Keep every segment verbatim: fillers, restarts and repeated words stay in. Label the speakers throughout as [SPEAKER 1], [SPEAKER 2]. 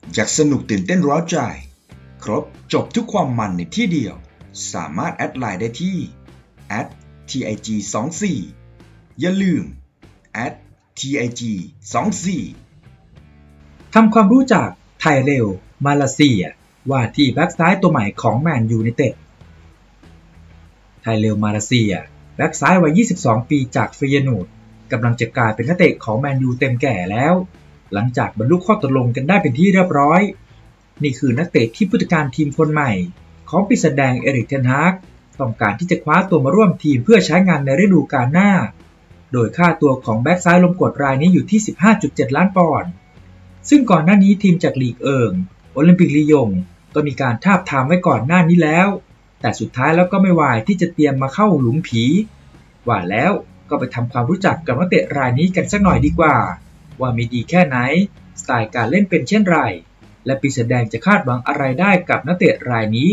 [SPEAKER 1] อยากสนุกตื่นเต้นร้าวใจครบจบทุกความมันในที่เดียวสามารถแอดไลน์ได้ที่ แอท ที ไอ จี ยี่สิบสี่ อย่าลืม แอท ที ไอ จี ยี่สิบสี่
[SPEAKER 2] ทำความรู้จักไทเรล มาลาเซียว่าที่แบ็กซ้ายตัวใหม่ของแมนยูไนเต็ดไทเรล มาลาเซียแบ็กซ้ายวัยยี่สิบสองปีจากเฟเยนูร์ดกำลังจะกลายเป็นนักเตะของแมนยูเต็มแก่แล้วหลังจากบรรลุข้อตกลงกันได้เป็นที่เรียบร้อยนี่คือนักเตะที่ผู้จัดการทีมคนใหม่ของปีศาจแดงเอริก เทนฮากต้องการที่จะคว้าตัวมาร่วมทีมเพื่อใช้งานในฤดูกาลหน้าโดยค่าตัวของแบ็กซ้ายลมกดรายนี้อยู่ที่ สิบห้าจุดเจ็ด ล้านปอนด์ซึ่งก่อนหน้านี้ทีมจากลีกเอิงโอลิมปิกลียงก็มีการทาบทามไว้ก่อนหน้านี้แล้วแต่สุดท้ายแล้วก็ไม่วายที่จะเตรียมมาเข้าหลุมผีว่าแล้วก็ไปทำความรู้จักกับนักเตะรายนี้กันสักหน่อยดีกว่าว่ามีดีแค่ไหนสไตล์การเล่นเป็นเช่นไรและปีศาจแดงจะคาดหวังอะไรได้กับนักเตะรายนี้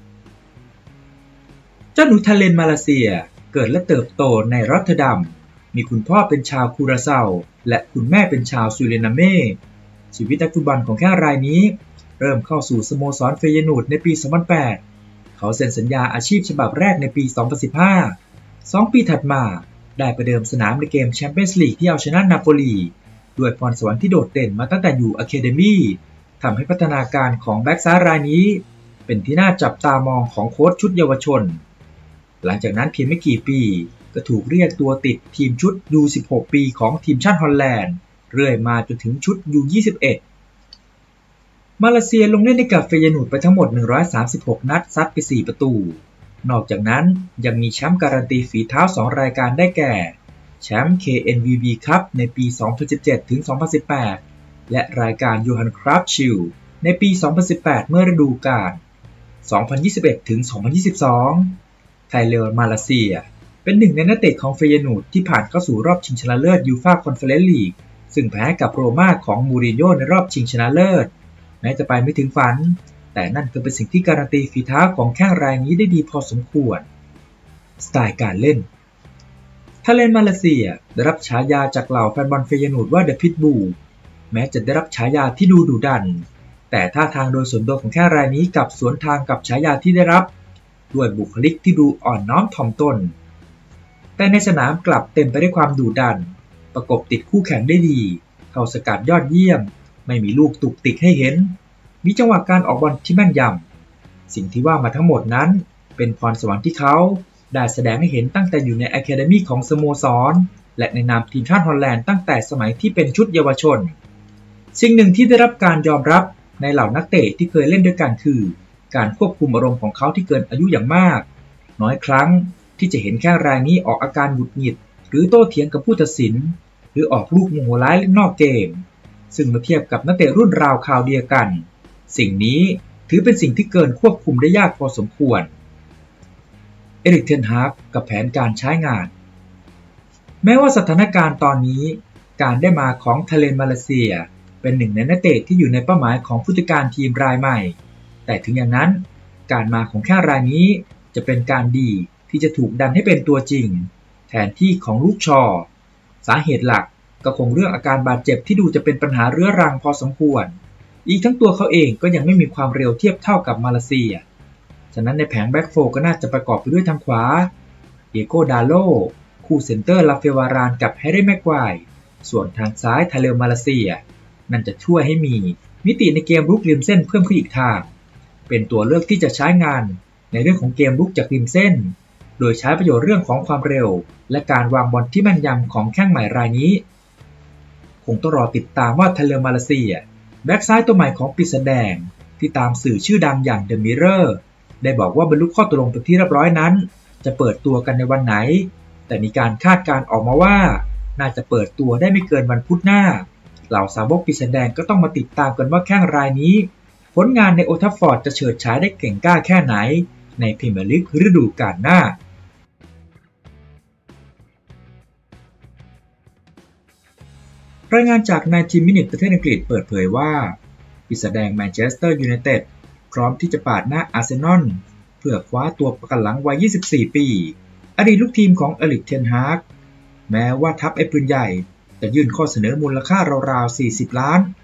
[SPEAKER 2] เจ้าหนูทาเลนมาเลเซียเกิดและเติบโตในรอตเทอร์ดัมมีคุณพ่อเป็นชาวคูราเซาและคุณแม่เป็นชาวซูรินาเมชีวิตนักฟุตบอลของแค่รายนี้เริ่มเข้าสู่สโมสรเฟเยนูร์ดในปี สองพันแปด เขาเซ็นสัญญาอาชีพฉบับแรกในปี สองพันสิบห้า สองปีถัดมาได้ประเดิมสนามในเกมแชมเปี้ยนส์ลีกที่เอาชนะนาโปลีด้วยพรสวรรค์ที่โดดเด่นมาตั้งแต่อยู่อะคาเดมี่ทำให้พัฒนาการของแบ็กซ้ายรายนี้เป็นที่น่าจับตามองของโค้ชชุดเยาวชนหลังจากนั้นเพียงไม่กี่ปีก็ถูกเรียกตัวติดทีมชุด ยู สิบหก ปีของทีมชาติฮอลแลนด์เรื่อยมาจนถึงชุด ยู ยี่สิบเอ็ด มาเลเซียลงเล่นในกับเฟเยนูร์ดไปทั้งหมดหนึ่งร้อยสามสิบหกนัดซัดไปสี่ประตูนอกจากนั้นยังมีแชมป์การันตีฝีเท้าสองรายการได้แก่แชมป์ เค เอ็น วี บี Cup ในปี สองพันสิบเจ็ดถึงสองพันสิบแปด และรายการโยฮันคราฟชิลด์ในปี สองพันสิบแปด เมื่อฤดูกาล สองพันยี่สิบเอ็ดถึงสองพันยี่สิบสอง ไทเรล มาเลเซียเป็นหนึ่งในนักเตะของเฟเยนูร์ดที่ผ่านเข้าสู่รอบชิงชนะเลิศยูฟ่าคอนเฟอเรนซ์ลีกซึ่งแพ้กับโรม่าของมูรินโญ่ในรอบชิงชนะเลิศแม้จะไปไม่ถึงฝันแต่นั่นก็เป็นสิ่งที่การันตีฝีเท้าของแข้งรายนี้ได้ดีพอสมควรสไตล์การเล่นทาเลนมาเลเซียได้รับฉายาจากเหล่าแฟนบอลเฟเยนูร์ดว่าเดอะพิทบูลแม้จะได้รับฉายาที่ดูดุดันแต่ท่าทางโดยส่วนตัวของแข้งรายนี้กับสวนทางกับฉายาที่ได้รับด้วยบุคลิกที่ดูอ่อนน้อมถ่อมตนแต่ในสนามกลับเต็มไปด้วยความดุดันประกบติดคู่แข่งได้ดีเข้าสกัดยอดเยี่ยมไม่มีลูกตุกติกให้เห็นมีจังหวะการออกบอลที่แม่นยำสิ่งที่ว่ามาทั้งหมดนั้นเป็นพรสวรรค์ที่เขาได้แสดงให้เห็นตั้งแต่อยู่ในอะคาเดมี่ของสโมสรและในนามทีมชาติฮอลแลนด์ตั้งแต่สมัยที่เป็นชุดเยาวชนสิ่งหนึ่งที่ได้รับการยอมรับในเหล่านักเตะที่เคยเล่นด้วยกันคือการควบคุมอารมณ์ของเขาที่เกินอายุอย่างมากน้อยครั้งที่จะเห็นแค่รายนี้ออกอาการหงุดหงิดหรือโต้เถียงกับผู้ตัดสินหรือออกลูกโมโหร้ายนอกเกมซึ่งเมื่อเทียบกับนักเตะรุ่นราวคราวเดียวกันสิ่งนี้ถือเป็นสิ่งที่เกินควบคุมได้ยากพอสมควรเอริก เทนฮากกับแผนการใช้งานแม้ว่าสถานการณ์ตอนนี้การได้มาของทาเลนมาเลเซียเป็นหนึ่งในนักเตะที่อยู่ในเป้าหมายของผู้จัดการทีมรายใหม่แต่ถึงอย่างนั้นการมาของแค่รายนี้จะเป็นการดีที่จะถูกดันให้เป็นตัวจริงแทนที่ของลูกชอสาเหตุหลักก็คงเรื่องอาการบาดเจ็บที่ดูจะเป็นปัญหาเรื้อรังพอสมควรอีกทั้งตัวเขาเองก็ยังไม่มีความเร็วเทียบเท่ากับมาเลเซียฉะนั้นในแผงแบ็กโฟร์ก็น่าจะประกอบไปด้วยทางขวาเอโกดาโลคู่เซนเตอร์ลาเฟวารานกับแฮร์รี่แม็กไกวร์ส่วนทางซ้ายทาเลลมาเลเซียนั่นจะช่วยให้มีมิติในเกมรุกริมเส้นเพิ่มขึ้นอีกทางเป็นตัวเลือกที่จะใช้งานในเรื่องของเกมรุกจากริมเส้นโดยใช้ประโยชน์เรื่องของความเร็วและการวางบอลที่แม่นยำของแข้งใหม่รายนี้คงต้องรอติดตามว่าทาเลลมาเลเซียแบ็กซ้ายตัวใหม่ของปีศาจแดงที่ตามสื่อชื่อดังอย่าง The Mirror ได้บอกว่าบรรลุข้อตกลงเป็นที่เรียบร้อยนั้นจะเปิดตัวกันในวันไหนแต่มีการคาดการณ์ออกมาว่าน่าจะเปิดตัวได้ไม่เกินวันพุธหน้าเหล่าสาวกปีศาจแดงก็ต้องมาติดตามกันว่าแข้งรายนี้ผลงานในโอลด์ แทรฟฟอร์ดจะเฉิดฉายได้เก่งกล้าแค่ไหนในพรีเมียร์ลีกฤดูกาลหน้ารายงานจากไนน์ตี้ มินิท ประเทศอังกฤษเปิดเผยว่าปีศาจแดงแมนเชสเตอร์ยูไนเต็ดพร้อมที่จะปาดหน้าอาร์เซนอลเพื่อคว้าตัวประกันหลังวัยยี่สิบสี่ปีอดีตลูกทีมของเอริก เทนฮากแม้ว่าทัพไอ้ปืนใหญ่จะยื่นข้อเสนอมูลค่าราวๆสี่สิบล้าน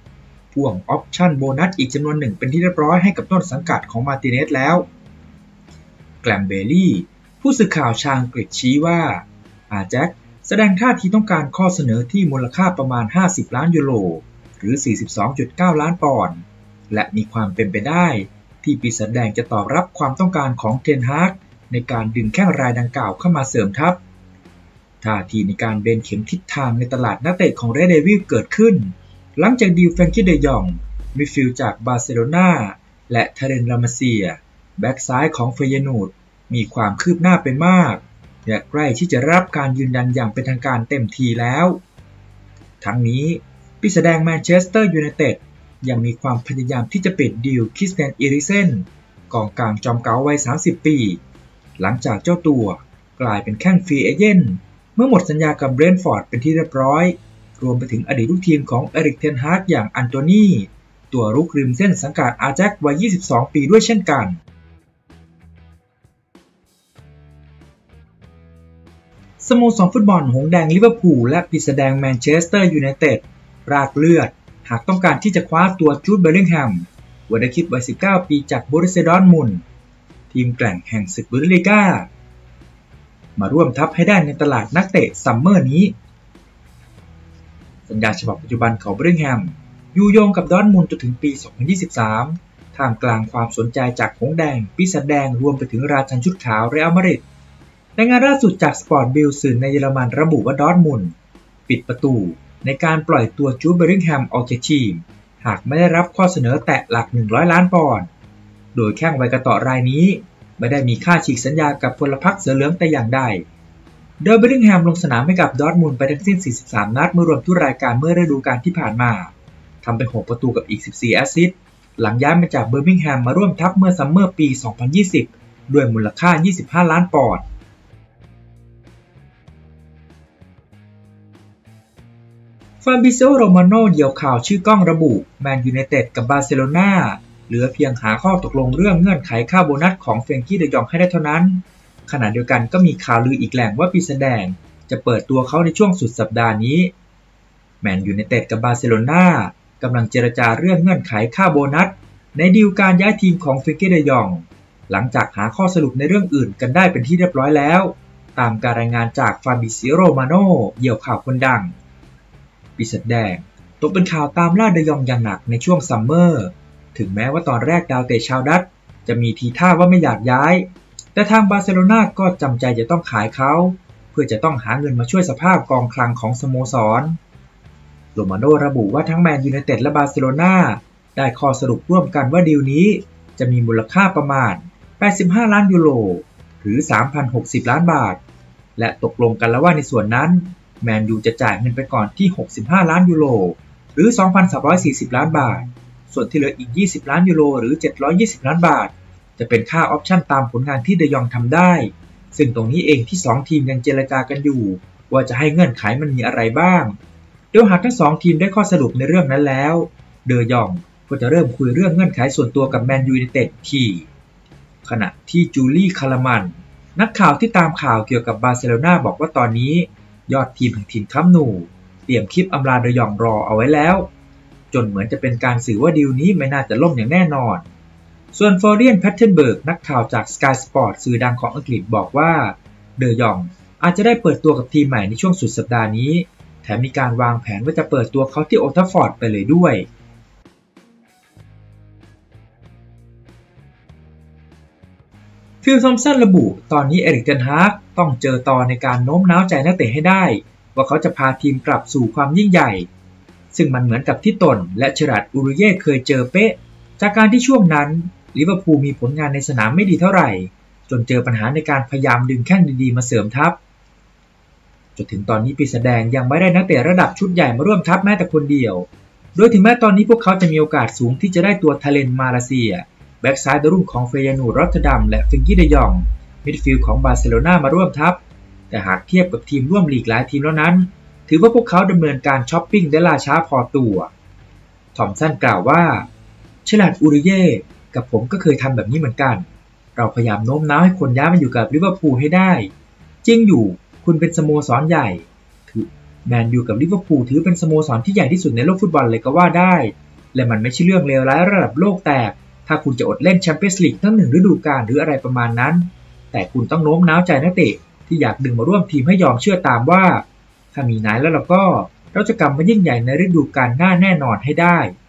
[SPEAKER 2] พ่วงออปชั่นโบนัสอีกจำนวนหนึ่งเป็นที่เรียบร้อยให้กับต้นสังกัดของมาร์ติเนสแล้วแกลมเบลลี่ผู้สื่อข่าวชาวอังกฤษชี้ว่าอาแจ็คแสดงท่าทีต้องการข้อเสนอที่มูลค่าประมาณห้าสิบล้านยูโรหรือ สี่สิบสองจุดเก้า ล้านปอนด์และมีความเป็นไปได้ที่ปีศาจแดงจะตอบรับความต้องการของเทนฮากในการดึงแข้งรายดังกล่าวเข้ามาเสริมทัพท่าทีในการเบนเข็มทิศทางในตลาดนักเตะของเรดเดวิลเกิดขึ้นหลังจากดีลแฟรงกี้เดยองมิดฟิลด์จากบาร์เซโลนาและเทเรนลามาเซียแบ็กซ้ายของเฟเยนูดมีความคืบหน้าไปมากและใกล้ที่จะรับการยืนยันอย่างเป็นทางการเต็มทีแล้วทั้งนี้ปีศาจแดงแมนเชสเตอร์ยูไนเต็ดยังมีความพยายามที่จะปิดดีลคริสเตียนอีริกเซนกองกลางจอมเก๋าวัยสามสิบปีหลังจากเจ้าตัวกลายเป็นแข้งฟรีเอเจนต์เมื่อหมดสัญญากับเบรนท์ฟอร์ดเป็นที่เรียบร้อยรวมไปถึงอดีตลูกทีมของเอริกเทนฮากอย่างอันโตนีตัวรุกริมเส้นสังกัดอาแจ็ควัยยี่สิบสองปีด้วยเช่นกันสโมสรฟุตบอลหงส์แดงลิเวอร์พูลและปีศาจแดงแมนเชสเตอร์ยูไนเต็ดรากเลือดหากต้องการที่จะคว้าตัวจูดเบลลิงแฮมวัยคิดวัยสิบเก้าปีจากโบรุสเซียดอร์ทมุนด์ทีมแกร่งแห่งศึกบุนเดสลีกามาร่วมทัพให้ได้ในตลาดนักเตะซัมเมอร์นี้สัญญาฉบับปัจจุบันของเบลลิงแฮมอยู่โยงกับดอร์ทมุนด์จนถึงปี สองพันยี่สิบสาม ท่ามกลางความสนใจจากหงส์แดงปีศาจแดงรวมไปถึงราชันชุดขาวเรอัลมาดริดรายงานล่าสุดจากสปอร์ตบิลสื่อในเยอรมันระบุว่าดอร์ทมุนด์ปิดประตูในการปล่อยตัวจูดเบลลิงแฮมออกจากทีมหากไม่ได้รับข้อเสนอแตะหลักหนึ่งร้อยล้านปอนด์โดยแข้งวัยกระต่อรายนี้ไม่ได้มีค่าฉีกสัญญากับพลพรรคเสือเหลืองแต่อย่างใดโดยเบลลิงแฮมลงสนามให้กับดอร์ทมุนด์ไปทั้งสิ้นสี่สิบสามนัดเมื่อรวมทุกรายการเมื่อฤดูกาลที่ผ่านมาทำไปหกประตูกับอีกสิบสี่แอสซิสต์หลังย้ายมาจากเบอร์มิงแฮมมาร่วมทัพเมื่อซัมเมอร์ปี สองพันยี่สิบ ด้วยมูลค่ายี่สิบห้าล้านปอนด์ฟาบิซิโอ โรมาโนเดี่ยวข่าวชื่อกล้องระบุแมนยูไนเต็ดกับบาร์เซโลนาเหลือเพียงหาข้อตกลงเรื่องเงื่อนไขค่าโบนัสของเฟรงกี้เดยองให้ได้เท่านั้นขณะเดียวกันก็มีข่าวลืออีกแหล่งว่าปีศาจแดงจะเปิดตัวเขาในช่วงสุดสัปดาห์นี้แมนยูไนเต็ดกับบาร์เซโลนากำลังเจรจาเรื่องเงื่อนไขค่าโบนัสในดีลการย้ายทีมของเฟรงกี้เดยองหลังจากหาข้อสรุปในเรื่องอื่นกันได้เป็นที่เรียบร้อยแล้วตามการรายงานจากฟาบิซิโอ โรมาโนเดี่ยวข่าวคนดังปีศาจแดงตกเป็นข่าวตามล่าเดยองอย่างหนักในช่วงซัมเมอร์ถึงแม้ว่าตอนแรกดาวเตะชาวดัตช์จะมีทีท่าว่าไม่อยากย้ายแต่ทางบาร์เซโลนาก็จำใจจะต้องขายเขาเพื่อจะต้องหาเงินมาช่วยสภาพกองคลังของสโมสรโรมาโนระบุว่าทั้งแมนยูไนเต็ดและบาร์เซโลนาได้ข้อสรุปร่วมกันว่าดีลนี้จะมีมูลค่าประมาณแปดสิบห้าล้านยูโรหรือ สามพันหกสิบ ล้านบาทและตกลงกันแล้วว่าในส่วนนั้นแมนยูจะจ่ายเงินไปก่อนที่หกสิบห้าล้านยูโรหรือ สองพันสามร้อยสี่สิบ ล้านบาทส่วนที่เหลืออีกยี่สิบล้านยูโรหรือเจ็ดร้อยยี่สิบล้านบาทจะเป็นค่าออปชั่นตามผลงานที่เดยองทำได้ซึ่งตรงนี้เองที่สองทีมยังเจรจากันอยู่ว่าจะให้เงื่อนไขมันมีอะไรบ้างโดยหากทั้งสองทีมได้ข้อสรุปในเรื่องนั้นแล้วเดยองก็จะเริ่มคุยเรื่องเงื่อนไขส่วนตัวกับแมนยูไนเต็ดที่ขณะที่จูลี่คาร์มันนักข่าวที่ตามข่าวเกี่ยวกับบาร์เซโลนาบอกว่าตอนนี้ยอดทีมแห่งถิ่นคัมป์นูเตรียมคลิปอำลาเดยองรอเอาไว้แล้วจนเหมือนจะเป็นการสื่อว่าดีลนี้ไม่น่าจะล่มอย่างแน่นอนส่วนฟลอเรียน แพตเทนเบิร์กนักข่าวจาก Sky Sport สื่อดังของอังกฤษบอกว่าเดยองอาจจะได้เปิดตัวกับทีมใหม่ในช่วงสุดสัปดาห์นี้แถมมีการวางแผนว่าจะเปิดตัวเขาที่โอลด์แทราฟฟอร์ดไปเลยด้วยฟิล ทอมสันระบุตอนนี้เอริก เทนฮากต้องเจอต่อในการโน้มน้าวใจนักเตะให้ได้ว่าเขาจะพาทีมกลับสู่ความยิ่งใหญ่ซึ่งมันเหมือนกับที่ตนและเจอราร์ด อูริเย่เคยเจอเป๊ะจากการที่ช่วงนั้นลิเวอร์พูลมีผลงานในสนามไม่ดีเท่าไหร่จนเจอปัญหาในการพยายามดึงแข้งดีๆมาเสริมทัพจนถึงตอนนี้ปีศาจแดงยังไม่ได้นักเตะระดับชุดใหญ่มาร่วมทัพแม้แต่คนเดียวโดยถึงแม้ตอนนี้พวกเขาจะมีโอกาสสูงที่จะได้ตัวทาเลนมาเลเซียแบ็กซ้ายดาวรุ่งของเฟเยนูด รอตเตอร์ดัมและเฟรงกี้เดยองมิดฟิลด์ของบาร์เซโลนามาร่วมทัพแต่หากเทียบกับทีมร่วมลีกหลายทีมแล้วนั้นถือว่าพวกเขาดำเนินการช้อปปิ้งได้ล่าช้าพอตัวทอมสันกล่าวว่าเชลาร์ด อูริเย่กับผมก็เคยทำแบบนี้เหมือนกันเราพยายามโน้มน้าวให้คนย้ายมาอยู่กับลิเวอร์พูลให้ได้จริงอยู่คุณเป็นสโมสรใหญ่ถือแมนยูกับลิเวอร์พูลถือเป็นสโมสรที่ใหญ่ที่สุดในโลกฟุตบอลเลยก็ว่าได้และมันไม่ใช่เรื่องเลวร้ายระดับโลกแตกถ้าคุณจะอดเล่นแชมเปี้ยนส์ลีกทั้งหนึ่งฤดูกาลหรืออะไรประมาณนั้นแต่คุณต้องโน้มน้าวใจนักเตะที่อยากดึงมาร่วมทีมให้ยอมเชื่อตามว่าถ้ามีนายแล้วเราก็เราจะกลับมายิ่งใหญ่ในฤดูกาลหน้าแน่นอนให้ได้